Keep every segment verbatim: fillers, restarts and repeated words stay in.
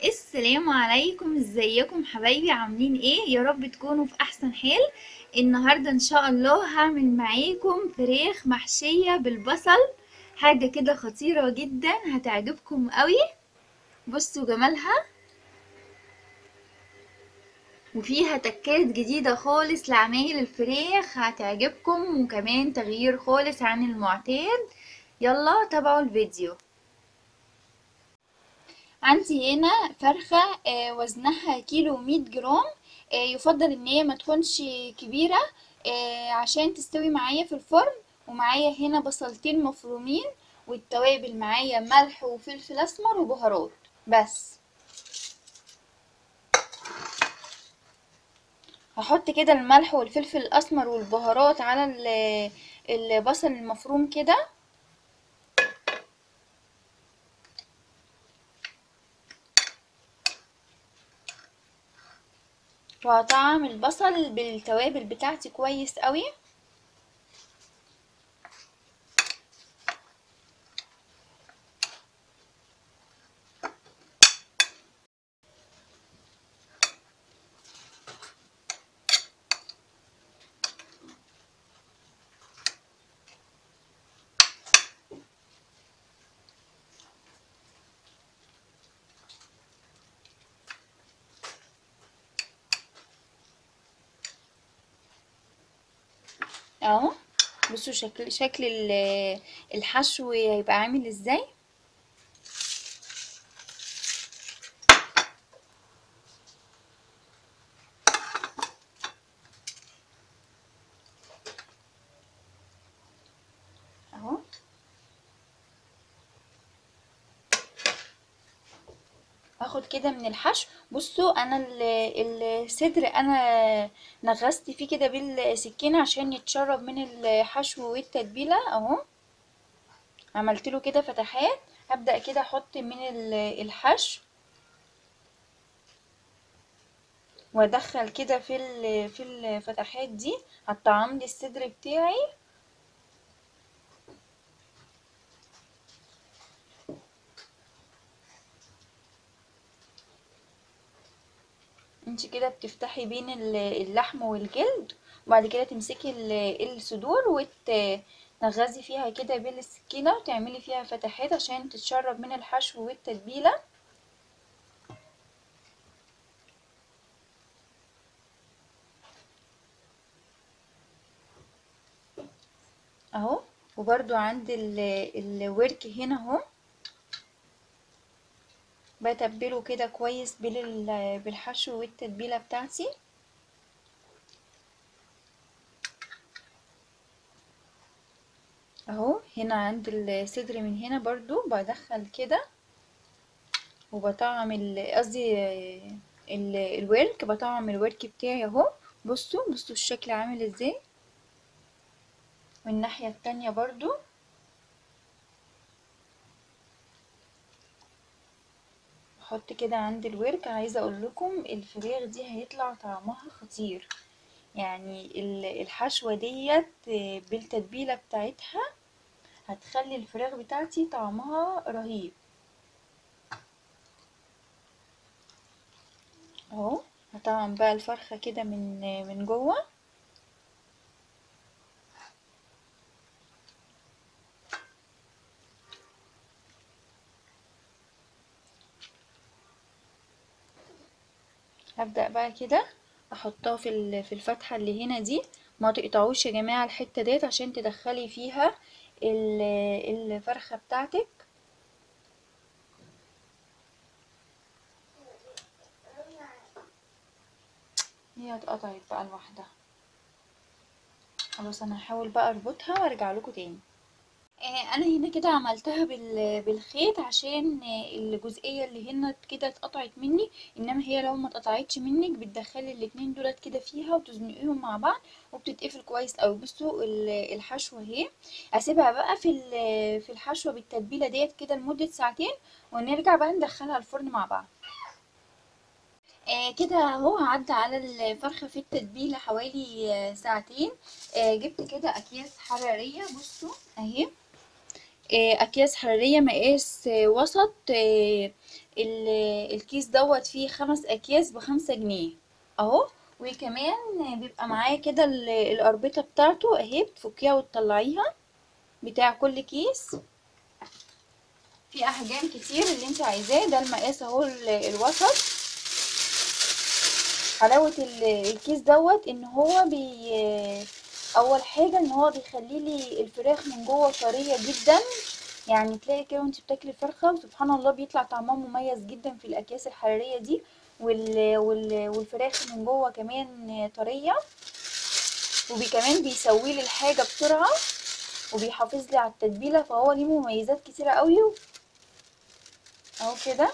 السلام عليكم، ازيكم حبايبي؟ عاملين ايه؟ يا رب تكونوا في احسن حال. النهارده ان شاء الله هعمل معاكم فراخ محشية بالبصل. حاجة كده خطيرة جدا هتعجبكم قوي. بصوا جمالها، وفيها تكات جديدة خالص لعمايل الفراخ هتعجبكم، وكمان تغيير خالص عن المعتاد. يلا تابعوا الفيديو. عندي هنا فرخة آه، وزنها كيلو ومية جرام. آه، يفضل ان هي ما تكونش كبيرة آه، عشان تستوي معايا في الفرن. ومعايا هنا بصلتين مفرومين، والتوابل معايا ملح وفلفل اسمر وبهارات بس. هحط كده الملح والفلفل الاسمر والبهارات على ال- البصل المفروم كده، وهطعم البصل بالتوابل بتاعتي كويس قوي. اهو، بصوا شكل شكل ال- الحشو هيبقى عامل ازاي. اهو، هاخد كده من الحشو. بصوا انا ال- الصدر انا نغصت فيه كده بالسكينه عشان يتشرب من الحشو والتتبيله اهو. عملت له كده فتحات. هبدأ كده احط من ال- الحشو، وادخل كده في ال- في الفتحات دي هتطعم لي الصدر بتاعي. انت كده بتفتحي بين ال- اللحم والجلد، وبعد كده تمسكي ال- الصدور وتنغزي فيها كده بالسكينة وتعملي فيها فتحات عشان تتشرب من الحشو والتتبيلة. اهو، وبرده عند ال- الورك هنا اهو بتبله كده كويس بال- بالحشو والتتبيلة بتاعتي. اهو هنا عند الصدر من هنا برضو بدخل كده، وبطعم ال- قصدي ال- الورك، بطعم الورك بتاعي اهو. بصوا بصوا الشكل عامل ازاي. والناحية التانية برضو احط كده عند الورك. عايزة اقول لكم الفراخ دي هيطلع طعمها خطير. يعني ال- الحشوة ديت بالتتبيلة بتاعتها هتخلي الفراخ بتاعتي طعمها رهيب. اهو، هطعم بقى الفرخة كده من من جوه. هبدأ بقى كده احطها في ال- في الفتحة اللي هنا دي. ما تقطعوش يا جماعة الحتة ديت عشان تدخلي فيها ال- الفرخة بتاعتك. هي اتقطعت بقى لوحدها. خلاص انا هحاول بقى اربطها وارجع لكم تاني. آه، انا هنا كده عملتها بال- بالخيط عشان آه، الجزئيه اللي هنا كده اتقطعت مني. انما هي لو ما اتقطعتش منك بتدخلي الاتنين دولت كده فيها وتزنقيهم مع بعض وبتتقفل كويس قوي. بصوا ال- الحشوه اهي. اسيبها بقى في ال- في الحشوه بالتتبيله ديت كده لمده ساعتين، ونرجع بقى ندخلها الفرن مع بعض. آه كده اهو عدى على الفرخة في التتبيلة حوالي آه ساعتين. آه جبت كده اكياس حرارية. بصوا اهي، آه، اكياس حرارية مقاس آه، وسط. آه، الكيس دوت فيه خمس اكياس بخمسة جنيه اهو. وكمان بيبقى معاه كده الاربطة بتاعته اهي، بتفكيها وتطلعيها بتاع كل كيس. في احجام كتير اللي انت عايزاه. ده المقاس اهو الوسط. حلاوة الكيس دوت ان هو بي اول حاجة ان هو بيخلي لي الفراخ من جوه طرية جدا، يعني تلاقي كده وانت بتاكلي الفرخة وسبحان الله بيطلع طعمها مميز جدا في الاكياس الحرارية دي. وال... وال... والفراخ من جوه كمان طرية. وكمان بيسوي لي الحاجة بسرعة وبيحافظ لي على التتبيلة، فهو ليه مميزات كتيرة قوي اهو كده.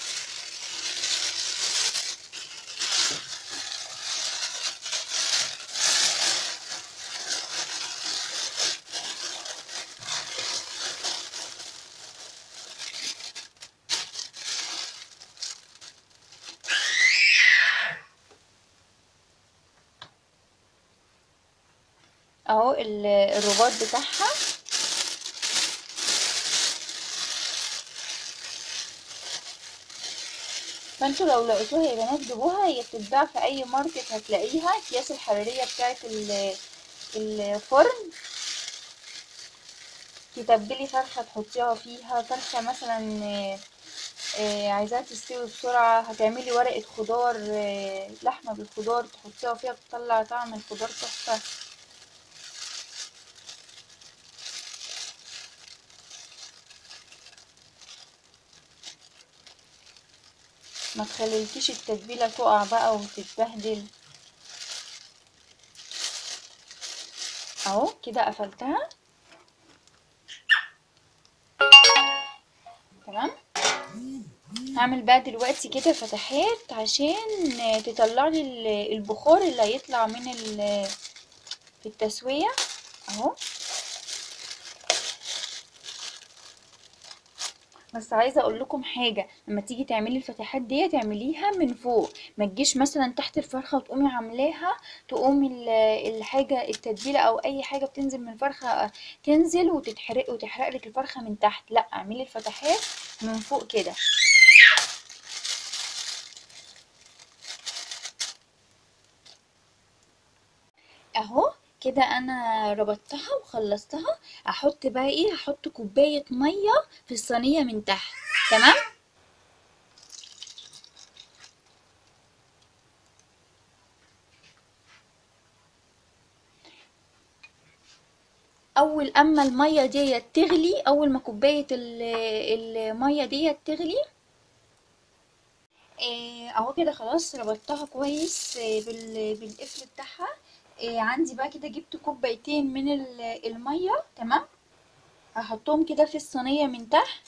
اهو الرباط بتاعها. فانتوا لو لقيتوها يا بنات جيبوها، هي بتتباع في اي ماركت هتلاقيها. اكياس الحرارية بتاعت الفرن، تتبلي فرخة تحطيها فيها، فرخة مثلا آه، عايزاها تستوي بسرعة، هتعملي ورقة خضار آه، لحمة بالخضار تحطيها فيها، بتطلع طعم الخضار تحفة. ما تخليكيش التتبيلة تقع بقى وتتبهدل. اهو كده قفلتها تمام. هعمل بقى دلوقتي كده فتحات عشان تطلع لي البخار اللي هيطلع من في التسوية اهو. بس عايزه اقول لكم حاجه، لما تيجي تعملي الفتحات دي تعمليها من فوق، ما تجيش مثلا تحت الفرخه وتقومي عاملاها تقوم ال- الحاجه التتبيله او اي حاجه بتنزل من الفرخه تنزل وتتحرق وتحرق لك الفرخه من تحت. لا، اعملي الفتحات من فوق كده اهو كده. انا ربطتها وخلصتها. هحط بقى ايه، هحط كوبايه ميه في الصينيه من تحت تمام. اول اما الميه ديت تغلي، اول ما كوبايه ال- الميه ديت تغلي آه، اهو كده خلاص ربطتها كويس آه، بال- بالقفل بتاعها. آه، عندي بقى كده جبت كوبايتين من ال- الميه تمام. هحطهم كده في الصينيه من تحت.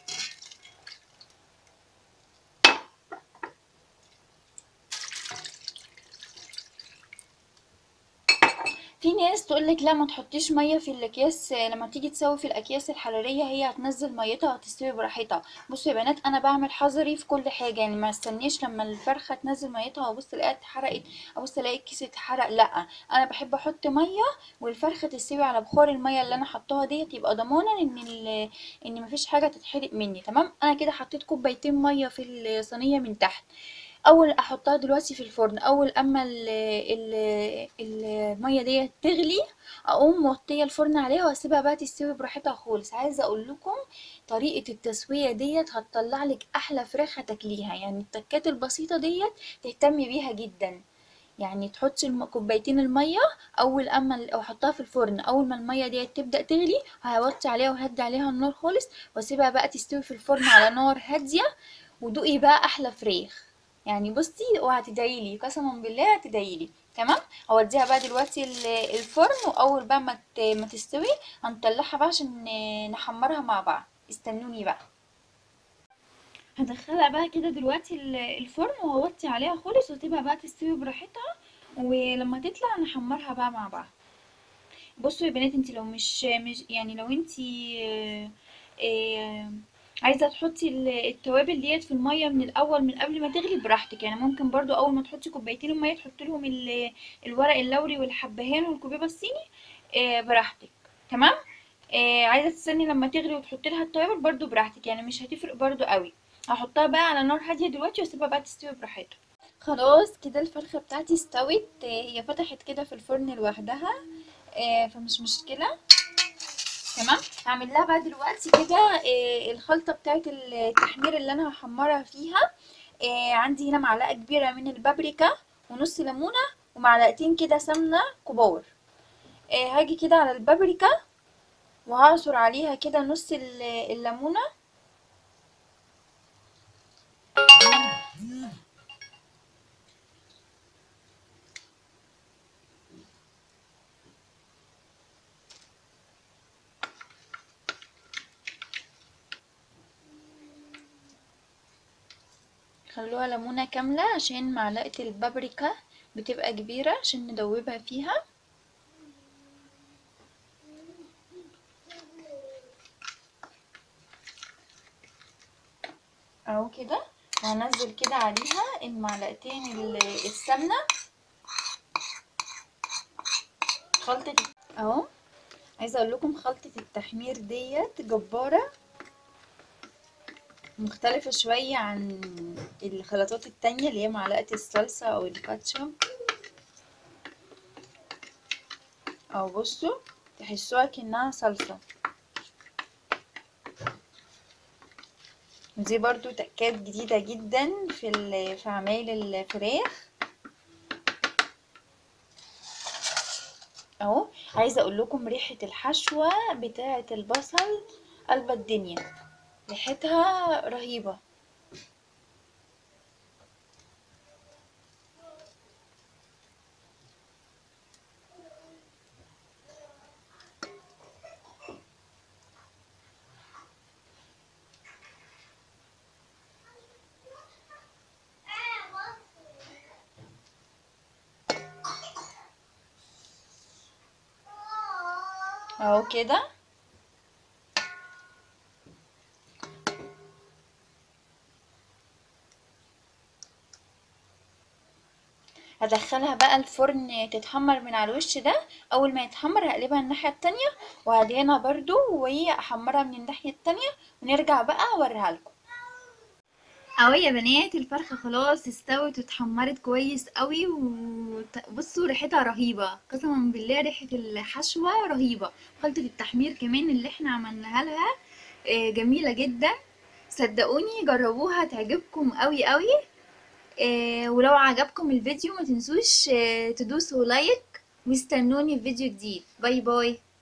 في ناس تقولك لا ما تحطيش ميه في الاكياس، لما تيجي تسوي في الاكياس الحراريه هي هتنزل ميتها وهتستوي براحتها. بصوا يا بنات، انا بعمل حذري في كل حاجه، يعني ما استنيش لما الفرخه تنزل ميتها وابص الاقيها اتحرقت، ابص الاقي الكيس اتحرق. لا، انا بحب احط ميه والفرخه تستوي على بخار الميه اللي انا حطاها ديت، يبقى ضمانا ان ال... ان مفيش حاجه تتحرق مني تمام. انا كده حطيت كوبايتين ميه في الصينيه من تحت. اول احطها دلوقتي في الفرن، اول اما ال ال الميه دي تغلي اقوم موطيه الفرن عليها واسيبها بقى تستوي براحتها خالص. عايزه اقول لكم طريقه التسويه ديت هتطلع لك احلى فراخ هتاكليها، يعني التكات البسيطه ديت تهتمي بيها جدا. يعني تحطي الم- كوبايتين الميه اول اما ال- او احطها في الفرن، اول ما الميه ديت تبدا تغلي هوطي عليها وهدي عليها النار خالص واسيبها بقى تستوي في الفرن على نار هاديه. ودوقي بقى احلى فراخ. يعني بصي وهتدعيلي قسما بالله هتدعيلي تمام. هوديها بقى دلوقتي ال- الفرن، واول بقى ما ت- ما تستوي هنطلعها بقى عشان نحمرها مع بعض. استنوني بقى. هدخلها بقى كده دلوقتي ال- الفرن وهوطي عليها خالص واسيبها بقى تستوي براحتها، ولما تطلع نحمرها بقى مع بعض. بصوا يا بنات، انت لو مش مش يعني لو انت آه، آه، عايزه تحطي ال- التوابل ديت في الميه من الاول من قبل ما تغلي براحتك، يعني ممكن برضو اول ما تحطي كوبايتين الميه تحطي لهم ال- الورق اللوري والحبهان والكوبيبه الصيني آه، براحتك تمام. آه، عايزه تستني لما تغلي وتحطي لها التوابل برضو براحتك، يعني مش هتفرق برضو قوي. هحطها بقى على نار هاديه دلوقتي واسيبها بقى تستوي براحتها. خلاص كده الفرخه بتاعتي استوت، آه، هي فتحت كده في الفرن لوحدها، آه، فمش مشكله. تمام. هعمل لها بقى دلوقتي كده آه، الخلطه بتاعه التحمير اللي انا هحمرها فيها. آه، عندي هنا معلقه كبيره من البابريكا، ونص ليمونه، ومعلقتين كده سمنه كبار. آه، هاجي كده على البابريكا وهعصر عليها كده نص ال- الليمونه. خلوها ليمونه كامله عشان معلقه البابريكا بتبقى كبيره عشان ندوبها فيها. اهو كده. وهنزل كده عليها المعلقتين ال- السمنه. خلطه اهو. عايزه اقول لكم خلطه التحمير ديت جباره، مختلفه شويه عن الخلطات التانية اللي هي معلقه الصلصه او الكاتشب. او بصوا، تحسوها كأنها صلصه. دي برضو تكات جديده جدا في ال- في عمايل الفراخ. اهو. عايزه اقول لكم ريحه الحشوه بتاعه البصل قلب الدنيا، ريحتها رهيبه. اهو كده. هدخلها بقى الفرن تتحمر من على الوش ده. اول ما يتحمر هقلبها الناحيه التانية، وهدهنها برضو وهي احمرها من الناحيه التانية، ونرجع بقى اوريها لكم. اهو يا بنات الفرخه خلاص استوت واتحمرت كويس قوي، وبصوا ريحتها رهيبه، قسما بالله ريحه الحشوه رهيبه. خلطه التحمير كمان اللي احنا عملناها لها آه، جميله جدا. صدقوني جربوها تعجبكم قوي قوي. آه، ولو عجبكم الفيديو ما تنسوش آه، تدوسوا لايك، واستنوني في فيديو جديد. باي باي.